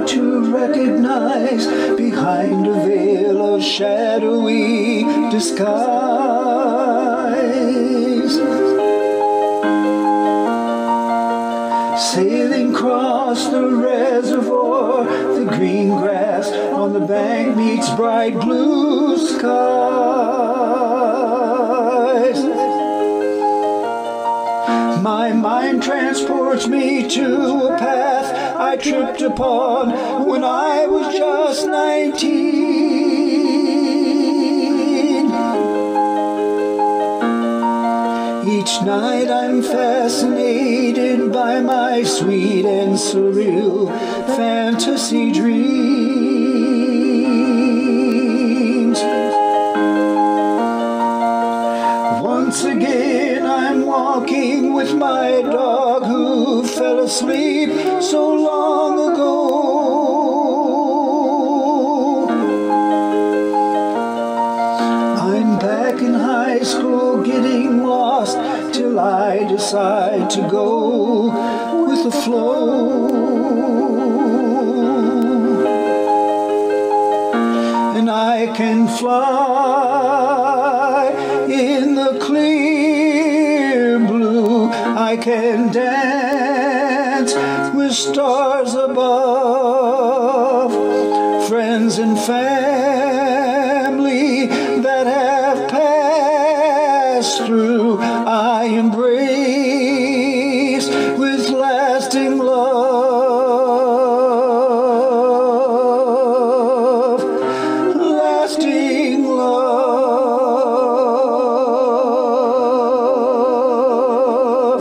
to recognize behind a veil of shadowy disguise. Sailing across the reservoir, the green grass on the bank meets bright blue skies. My mind transports me to a path I tripped upon when I was just 19. Each night I'm fascinated by my sweet and surreal fantasy dreams. Once again I'm walking with my dog who fell asleep so long ago. I'm back in high school getting lost till I decide to go with the flow. And I can fly in the clear blue. I can dance with stars above. Friends and family that have passed through, I embrace with lasting love. Lasting love.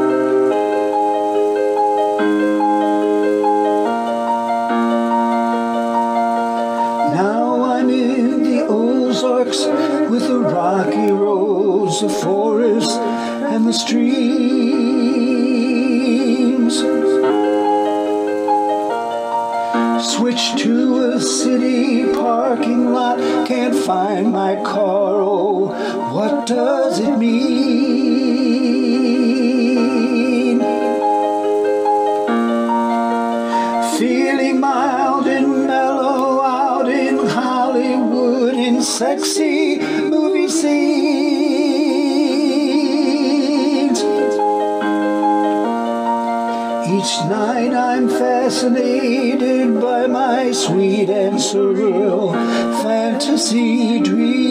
Now I'm in the Ozarks with the rocky roads, the forests, and the streams. Switch to a city parking lot, can't find my car, oh, what does it mean? Feeling mild and mellow out in Hollywood in sexy movie scenes. Each night I'm fascinated by my sweet and surreal fantasy dreams.